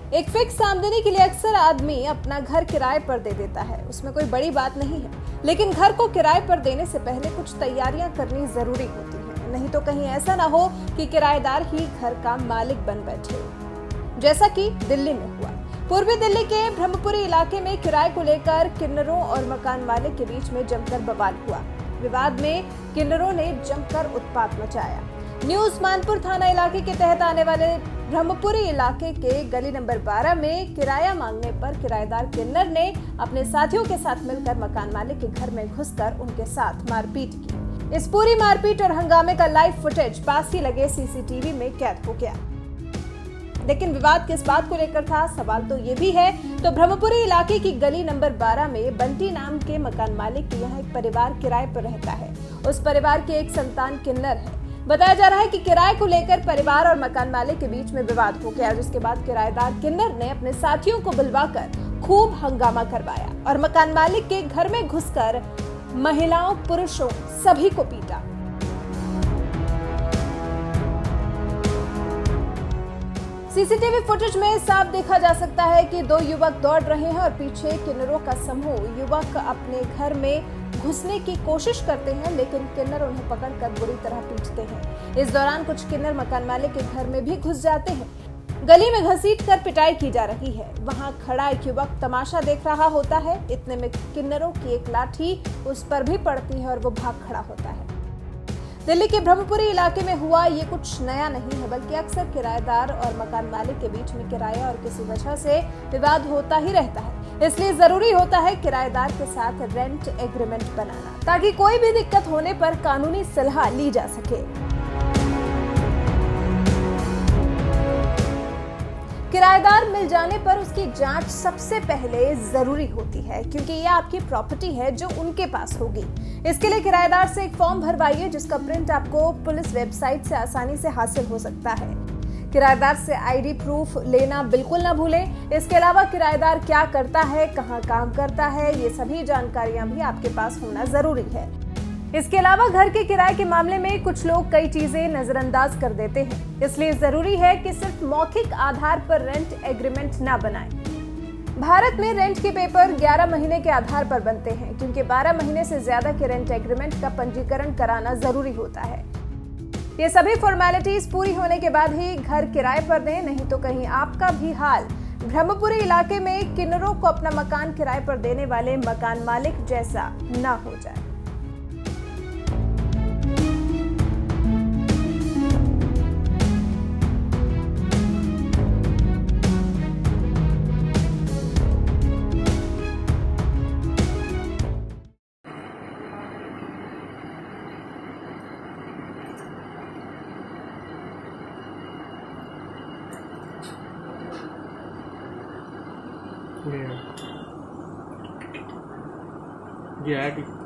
एक फिक्स आमदनी के लिए अक्सर आदमी अपना घर किराए पर दे देता है, उसमें कोई बड़ी बात नहीं है। लेकिन घर को किराए पर देने से पहले कुछ तैयारियां करनी जरूरी होती है, नहीं तो कहीं ऐसा ना हो कि किराएदार ही घर का मालिक बन बैठे, जैसा कि दिल्ली में हुआ। पूर्वी दिल्ली के ब्रह्मपुरी इलाके में किराए को लेकर किन्नरों और मकान मालिक के बीच में जमकर बवाल हुआ। विवाद में किन्नरों ने जमकर उत्पात मचाया। न्यू उस्मानपुर थाना इलाके के तहत आने वाले ब्रह्मपुरी इलाके के गली नंबर 12 में किराया मांगने पर किराएदार किन्नर ने अपने साथियों के साथ मिलकर मकान मालिक के घर में घुसकर उनके साथ मारपीट की। इस पूरी मारपीट और हंगामे का लाइव फुटेज पास ही लगे सीसीटीवी में कैद हो गया। लेकिन विवाद किस बात को लेकर था, सवाल तो ये भी है। तो ब्रह्मपुरी इलाके की गली नंबर 12 में बंटी नाम के मकान मालिक के यहाँ एक परिवार किराए पर रहता है। उस परिवार के एक संतान किन्नर है। बताया जा रहा है कि किराए को लेकर परिवार और मकान मालिक के बीच में विवाद हो गया, जिसके बाद किराएदार किन्नर ने अपने साथियों को बुलवाकर खूब हंगामा करवाया और मकान मालिक के घर में घुसकर महिलाओं, पुरुषों सभी को पीटा। सीसीटीवी फुटेज में साफ देखा जा सकता है कि दो युवक दौड़ रहे हैं और पीछे किन्नरों का समूह युवक अपने घर में घुसने की कोशिश करते हैं, लेकिन किन्नर उन्हें पकड़कर बुरी तरह पीटते हैं। इस दौरान कुछ किन्नर मकान मालिक के घर में भी घुस जाते हैं। गली में घसीटकर पिटाई की जा रही है। वहां खड़ा एक युवक तमाशा देख रहा होता है। इतने में किन्नरों की एक लाठी उस पर भी पड़ती है और वो भाग खड़ा होता है। दिल्ली के ब्रह्मपुरी इलाके में हुआ ये कुछ नया नहीं है, बल्कि अक्सर किराएदार और मकान मालिक के बीच में किराया और किसी वजह से विवाद होता ही रहता है। इसलिए जरूरी होता है किराएदार के साथ रेंट एग्रीमेंट बनाना, ताकि कोई भी दिक्कत होने पर कानूनी सलाह ली जा सके। किराएदार मिल जाने पर उसकी जांच सबसे पहले जरूरी होती है, क्योंकि यह आपकी प्रॉपर्टी है जो उनके पास होगी। इसके लिए किराएदार से एक फॉर्म भरवाइए, जिसका प्रिंट आपको पुलिस वेबसाइट से आसानी से हासिल हो सकता है। किराएदार से आईडी प्रूफ लेना बिल्कुल ना भूलें। इसके अलावा किराएदार क्या करता है, कहां काम करता है, ये सभी जानकारियां भी आपके पास होना जरूरी है। इसके अलावा घर के किराए के मामले में कुछ लोग कई चीजें नजरअंदाज कर देते हैं, इसलिए जरूरी है कि सिर्फ मौखिक आधार पर रेंट एग्रीमेंट ना बनाएं। भारत में रेंट के पेपर 11 महीने के आधार पर बनते हैं, क्योंकि 12 महीने से ज्यादा के रेंट एग्रीमेंट का पंजीकरण कराना जरूरी होता है। ये सभी फॉर्मेलिटीज पूरी होने के बाद ही घर किराए पर दें, नहीं तो कहीं आपका भी हाल ब्रह्मपुरी इलाके में किन्नरों को अपना मकान किराए पर देने वाले मकान मालिक जैसा ना हो जाए। जी